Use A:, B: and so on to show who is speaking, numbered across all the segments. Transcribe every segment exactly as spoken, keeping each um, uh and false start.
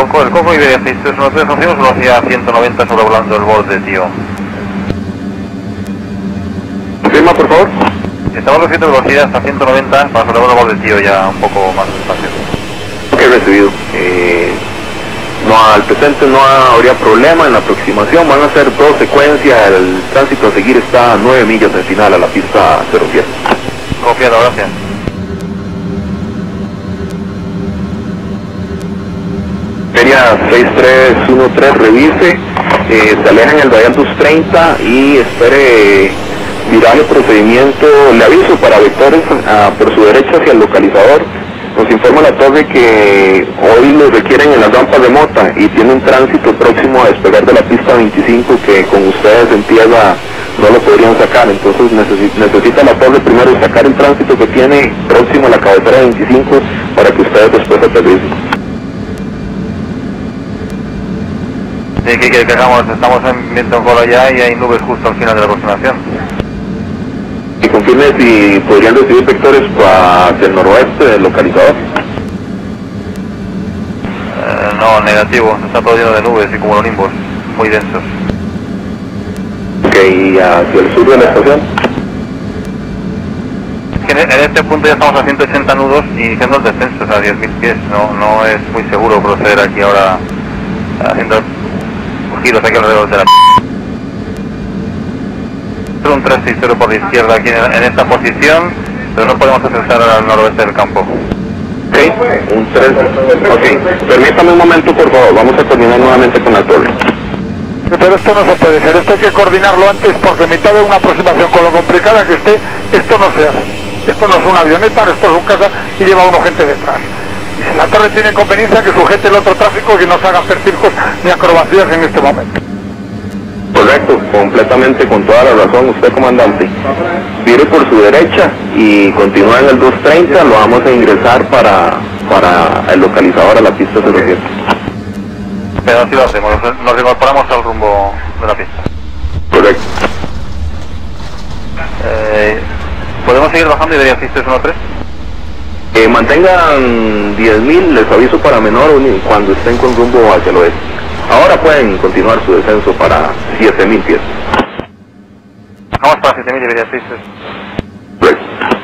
A: Coco, el Coco Iberia seis tres uno tres, hacemos velocidad ciento noventa sobrevolando el borde, tío.
B: Confirma, por favor.
A: Estamos recibiendo velocidad hasta ciento noventa para sobrevolar el borde, tío, ya un poco más despacio.
B: Ok, recibido. Eh, no, al presente no habría problema en la aproximación, van a ser dos secuencias, el tránsito a seguir está a nueve millas en final a la pista cero siete.
A: Confiado, gracias.
B: Iberia seis tres uno tres, revise, eh, se aleja en el Dial dos treinta y espere viraje procedimiento, le aviso para vectores uh, por su derecha hacia el localizador. Nos informa la torre que hoy lo requieren en las rampas de Mota y tiene un tránsito próximo a despegar de la pista veinticinco que con ustedes en tierra no lo podrían sacar, entonces necesi necesita la torre primero sacar el tránsito que tiene próximo a la cabecera veinticinco para que ustedes después aterricen.
A: Sí, ¿qué quiere que hagamos? Estamos en viento en cola ya y hay nubes justo al final de la aproximación.
B: Y confirme si podrían recibir vectores hacia el noroeste del localizador.
A: Eh, no, negativo, está todo lleno de nubes y cumulonimbos muy densos.
B: Ok, y hacia el sur de la estación.
A: Es que en, en este punto ya estamos a ciento ochenta nudos y iniciando el descenso, o sea, diez mil pies. No, no es muy seguro proceder aquí ahora haciendo giros aquí alrededor de la... un tres seis cero por la izquierda aquí en, en esta posición, pero no podemos accesar al noroeste del campo.
B: Ok, un tres, ok, permítame un momento por favor, vamos a coordinar nuevamente con la torre.
C: Pero esto no se puede ser, esto hay que coordinarlo antes porque en mitad de una aproximación con lo complicada que esté, esto no se hace. Esto no es una avioneta, esto es un casa y lleva uno gente detrás. Y si la torre tiene conveniencia que sujete el otro tráfico y que no se haga hacer circos ni acrobacias en este momento.
B: Correcto, completamente con toda la razón, usted comandante. Vire por su derecha y continúa en el dos treinta, lo vamos a ingresar para, para el localizador a la pista cero siete.
A: Pero así lo hacemos, nos incorporamos al rumbo de la pista.
B: Correcto.
A: Eh, ¿Podemos seguir bajando Iberia seis tres uno tres?
B: Eh, mantengan diez mil, les aviso para menor cuando estén con rumbo hacia el oeste. Ahora pueden continuar su descenso para siete mil pies.
A: Vamos para siete mil Iberia seis tres.
B: Correcto.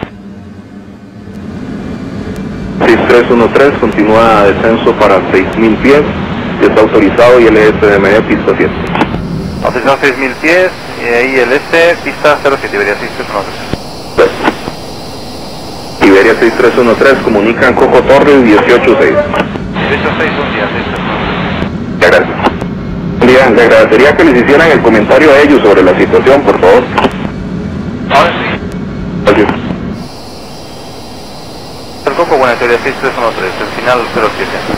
B: seis tres uno tres continúa descenso para seis mil pies, ya está autorizado y el S de media pista siete.
A: Autorizado seis mil pies y ahí el S, pista cero siete, Iberia seis tres uno tres.
B: Correcto. Iberia seis tres uno tres comunican Coco Torres dieciocho seis.
A: dieciocho seis, un día, seis tres uno tres.
B: Gracias. Bien, le agradecería que les hicieran el comentario a ellos sobre la situación, por favor.
A: Ahora sí.
B: Gracias.
A: El Coco, buena teoría seis tres uno tres, el final cero siete.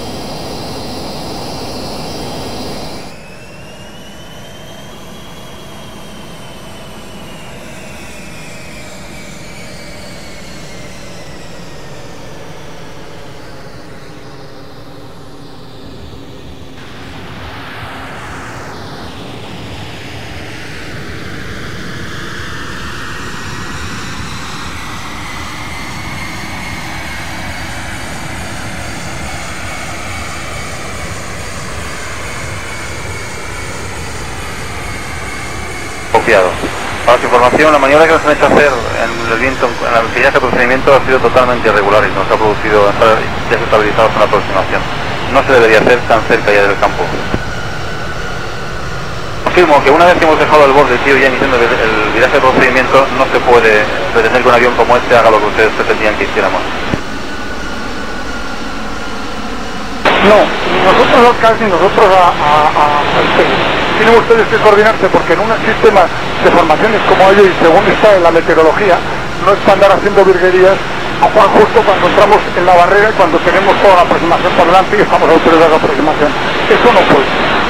A: Confiado. Para su información, la maniobra que nos han hecho hacer en el viento, en el pillaje de procedimiento ha sido totalmente irregular y nos ha producido estar desestabilizados en la aproximación. No se debería hacer tan cerca ya del campo. Confirmo que una vez que hemos dejado el borde, tío, ya iniciando el, el viraje de procedimiento, no se puede pretender que un avión como este haga lo que ustedes pretendían que hiciéramos.
C: No, ni nosotros al C A S ni nosotros a, a, a, a ustedes. Tienen ustedes que coordinarse porque en un sistema de formaciones como ellos y según está en la meteorología, no es para andar haciendo virguerías a Juan justo cuando entramos en la barrera y cuando tenemos toda la aproximación por delante y estamos autorizados a la aproximación. Eso no puede.